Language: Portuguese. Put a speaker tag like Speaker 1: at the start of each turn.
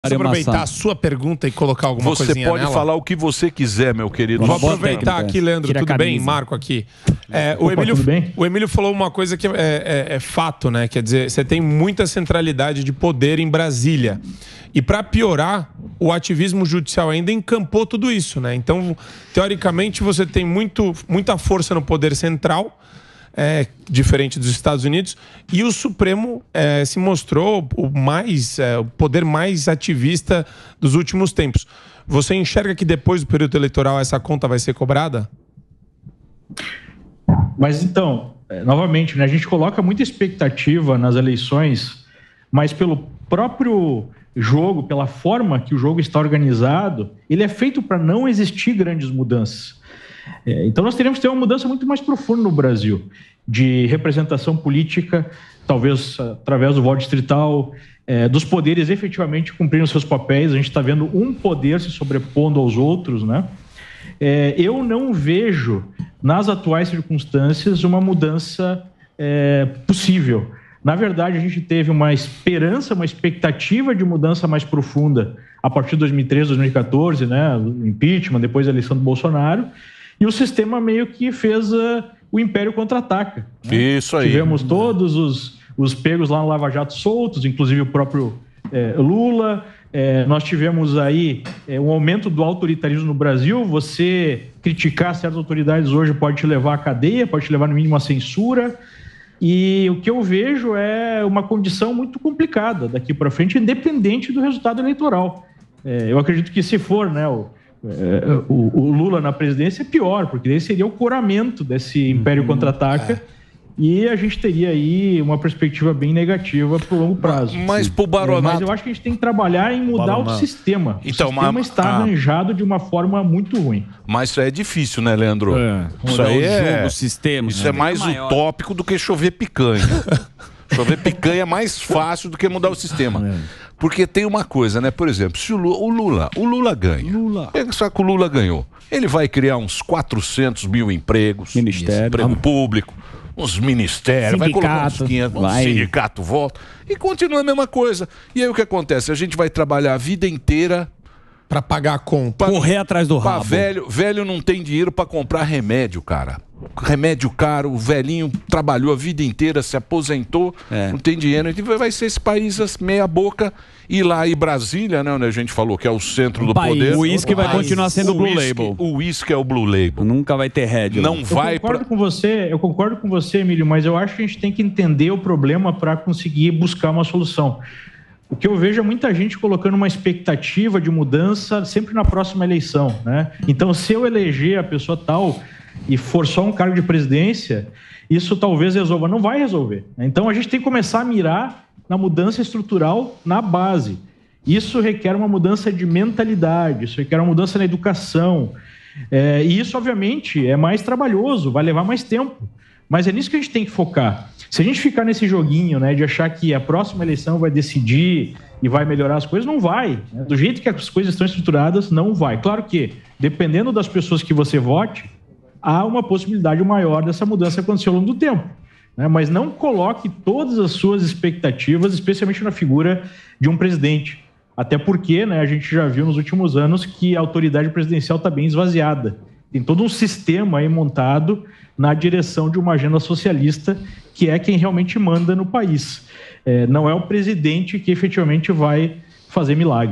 Speaker 1: Posso aproveitar a sua pergunta e colocar alguma coisinha nela?
Speaker 2: Você pode falar o que você quiser, meu querido.
Speaker 1: Vou aproveitar aqui, Leandro. Tudo bem? Marco aqui. O Emílio falou uma coisa que é fato, né? Quer dizer, você tem muita centralidade de poder em Brasília. E para piorar, o ativismo judicial ainda encampou tudo isso, né? Então, teoricamente, você tem muita força no poder central, diferente dos Estados Unidos, e o Supremo se mostrou o poder mais ativista dos últimos tempos. Você enxerga que depois do período eleitoral essa conta vai ser cobrada?
Speaker 3: Mas então, novamente, né, a gente coloca muita expectativa nas eleições, mas pelo próprio jogo, pela forma que o jogo está organizado, ele é feito para não existir grandes mudanças. Então nós teremos que ter uma mudança muito mais profunda no Brasil, de representação política, talvez através do voto distrital, dos poderes efetivamente cumprirem os seus papéis. A gente está vendo um poder se sobrepondo aos outros, né? Eu não vejo, nas atuais circunstâncias, uma mudança possível. Na verdade, a gente teve uma esperança, uma expectativa de mudança mais profunda a partir de 2013, 2014, né? O impeachment, depois a eleição do Bolsonaro. E o sistema meio que fez o império contra-ataca. Né?
Speaker 2: Isso aí.
Speaker 3: Tivemos todos os pegos lá no Lava Jato soltos, inclusive o próprio Lula. Nós tivemos aí um aumento do autoritarismo no Brasil. Você criticar certas autoridades hoje pode te levar à cadeia, pode te levar no mínimo à censura. E o que eu vejo é uma condição muito complicada daqui para frente, independente do resultado eleitoral. Eu acredito que se for, né, o Lula na presidência é pior, porque daí seria o coramento desse império contra-ataca e a gente teria aí uma perspectiva bem negativa para o longo prazo.
Speaker 2: Mas pro Baronato...
Speaker 3: Mas eu acho que a gente tem que trabalhar em mudar o sistema.
Speaker 2: Então,
Speaker 3: o sistema está arranjado de uma forma muito ruim.
Speaker 2: Mas isso é difícil, né, Leandro? Isso aí Isso é mais utópico do que chover picanha. Chover picanha é mais fácil do que mudar o sistema. Porque tem uma coisa, né? Por exemplo, se o Lula ganha. Só que o Lula ganhou. Ele vai criar uns 400 mil empregos. Emprego público. Uns ministérios. Vai colocar uns 500. Um sindicato volta. E continua a mesma coisa. E aí o que acontece? A gente vai trabalhar a vida inteira
Speaker 1: para pagar a conta.
Speaker 4: Correr atrás do rabo.
Speaker 2: Velho não tem dinheiro para comprar remédio, cara. Remédio caro, o velhinho trabalhou a vida inteira, se aposentou, não tem dinheiro. Então vai ser esse país meia boca. E lá em Brasília, né, onde a gente falou que é o centro do poder.
Speaker 4: O uísque vai continuar sendo o Blue Label.
Speaker 2: O uísque é o Blue Label.
Speaker 4: Nunca vai ter Red.
Speaker 2: Não vai.
Speaker 3: Eu concordo com você, Emílio, mas eu acho que a gente tem que entender o problema para conseguir buscar uma solução. O que eu vejo é muita gente colocando uma expectativa de mudança sempre na próxima eleição, né? Então, se eu eleger a pessoa tal e for só um cargo de presidência, isso talvez resolva. Não vai resolver. Então, a gente tem que começar a mirar na mudança estrutural na base. Isso requer uma mudança de mentalidade, isso requer uma mudança na educação. E isso, obviamente, é mais trabalhoso, vai levar mais tempo. Mas é nisso que a gente tem que focar. Se a gente ficar nesse joguinho, né, de achar que a próxima eleição vai decidir e vai melhorar as coisas, não vai. Né? Do jeito que as coisas estão estruturadas, não vai. Claro que, dependendo das pessoas que você vote, há uma possibilidade maior dessa mudança acontecer ao longo do tempo. Né? Mas não coloque todas as suas expectativas, especialmente na figura de um presidente. Até porque, né, a gente já viu nos últimos anos que a autoridade presidencial está bem esvaziada. Tem todo um sistema aí montado na direção de uma agenda socialista, que é quem realmente manda no país. Não é o presidente que efetivamente vai fazer milagre.